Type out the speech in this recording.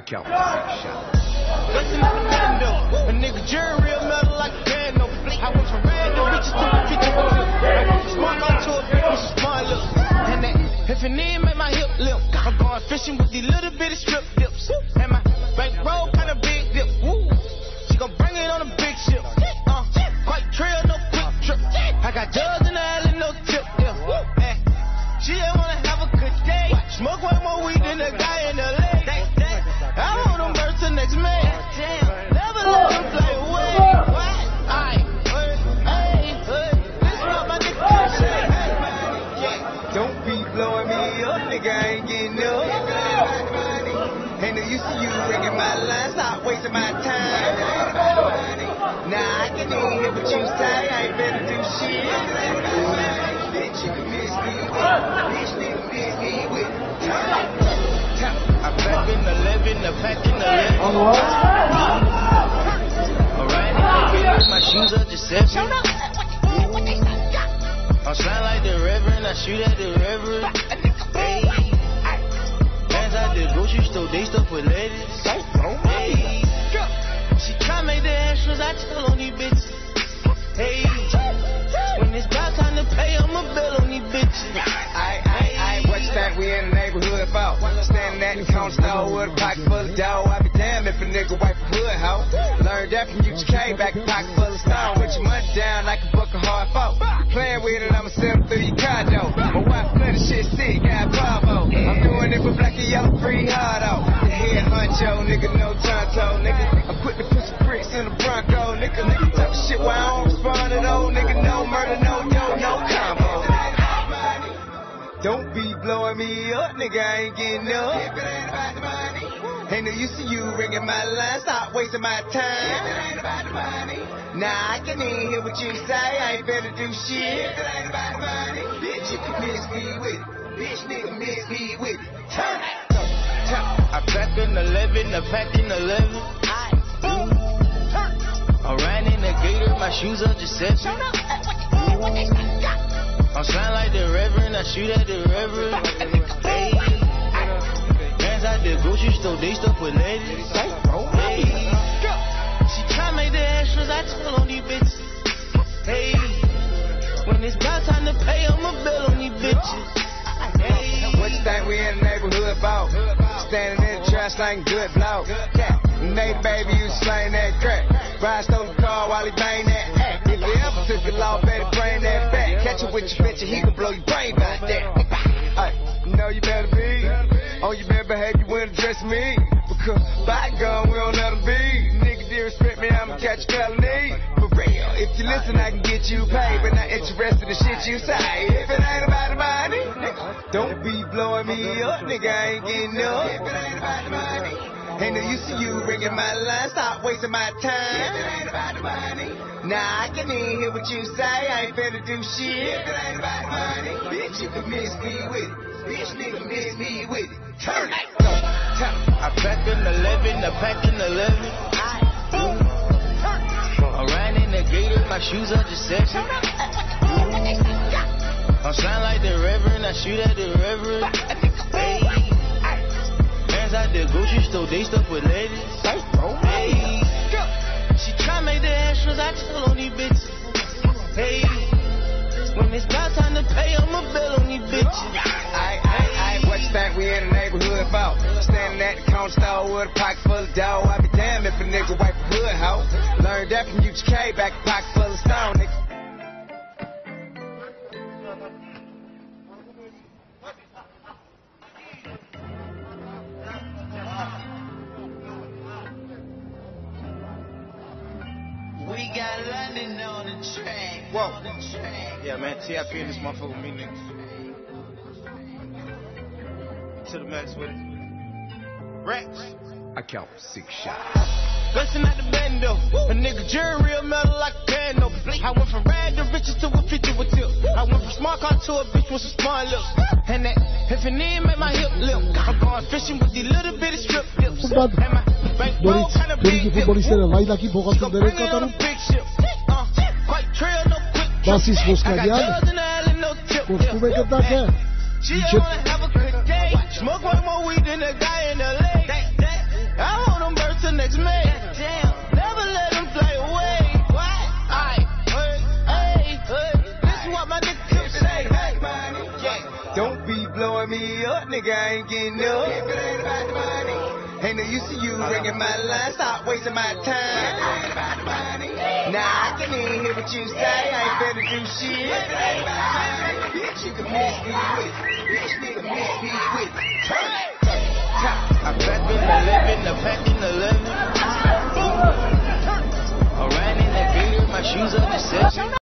count 6 shots. Bustin' out the bando, a nigga jury real metal like a bando. I went from red to riches to a picture with you. I went from smart car to a bitch with some smart lips. And that, if a nigga make my hip limp, I'm going fishing with these little bitty strip dips. And my bankroll kinda big dip. Woo. She gon' bring it on a big ship. Quite trail, no quick trip. I got drugs in the alley, no tip. Yeah. She just wanna have a good day. Smoke way more weed than the guy in the leg. I want them birds till next May. Never let them play away. Aight, hey, this is what my nigga say. Don't be blowing me up, nigga, I ain't getting up. Ain't no use to you ringing my line, stop wasting my time. Nah, I can even hear what you say, I ain't better do shit. Bitch, you can miss me with, bitch, nigga miss me with. I'm back in the living, the pack in the living. Alright, my shoes are deception. I shine like the reverend, I shoot at the reverend. Hey, hands out the grocery store, they stuff with ladies. Hey, she try make the extras, I tell on these bitches. Hey, when it's about time to pay, I'ma bill on these bitches. What you think we in the neighborhood about? Standing at the counter store with a pocket full of dough. I be damned if a nigga wipe a hood hoe. Learned that from UGK, back a pocket full of stone. With your money down like a buck of hard folk. Playing with it, I'ma sell through your condo. My wife bloody shit sick, got Bravo. I'm doing it for black and yellow, free hard out. The head honcho, nigga, no tonto, nigga. I'm quick to put some bricks in the Bronco, nigga. Type of shit where I don't respond at all, nigga. No murder, no dough, no combo. Don't be blowing me up, nigga, I ain't getting up. If it ain't about the money, ain't no use to you ringing my line, stop wasting my time. If it ain't about the money, nah, I can even hear what you say, I ain't better do shit. If it ain't about the money, bitch, you can miss me with it. Bitch, nigga, miss me with it. Turn it. I pack in the 11, the pack in the 11. I ran in the gator, my shoes are deception. I shine like the reverend, I shoot at the reverend. Hey, hands out the grocery store, they stuff with ladies. Hey, she try make the extras, I tell on these bitches. Hey, when it's about time to pay, I'ma bill on these bitches. Hey, what you think we in the neighborhood about? Standing in the trash like good blow. Nate baby, you slaying that crack. Brian stole the car while he bang that act. If you ever took the law, better bring that back. Catch you with your bitch and he can blow your brain back there. Hey, you know you better be on your bad behavior when address me. Because by gun, we don't let them be. Nigga disrespect me, I'ma catch a felony. For real, if you listen, I can get you paid, but not interested in shit you say. If it ain't about the money, don't be blowing me up, nigga, I ain't getting up. If it ain't about the money, ain't no use to you ringing my line, stop wasting my time. If it ain't about the money, nah, I can even hear what you say, I ain't better do shit. If it ain't about the money, bitch, you can miss me with it. Bitch, nigga, miss me with it. Turn it. I pack in the 11, the pack in the 11. I ran in the gator, my shoes are deception. I shine like the reverend, I shoot at the reverend. Hey, hands out the grocery store, they stuff with ladies. Hey, she try make the extras, I tell on these bitches. Hey, when it's about time to pay, I'ma bill on these bitches. What you think we in the neighborhood about? Standing at the counter store with a pocket full of dough. I be damned if a nigga wipe a hood hoe. Learned that from UGK, back a pocket full of stone, nigga. We got London on the track. Whoa. Yeah, man, TIP in this motherfucker with me, nigga. To the max with it. Racks. I count 6 shots. Bustin' out the bando, a nigga jury real metal like a piano. I went from rag to riches to a picture with tip. I went from smart car to a bitch with some smart lips. And that, if a nigga make my hip limp, I'm going fishing with these little bitty strip dips. And my bankroll kinda big dip. Go bring it on a big ship. Quite trail, no quick trip. I got drugs in the alley, no tip. She don't wanna have a good day. Smoke way more weed than the guy in the leg. I text me. Never let them fly away. This is what my nigga keep saying. Don't be blowing me up, nigga, I ain't getting up. If it ain't about the money, ain't no use to you ringing my line, stop wasting my time. Nah, I can't even hear what you say, I ain't better do shit. Bitch, you can miss me with. Bitch, nigga, miss me with. I cracked in the living, the pack in the living. I ran in the beer, my shoes up the section.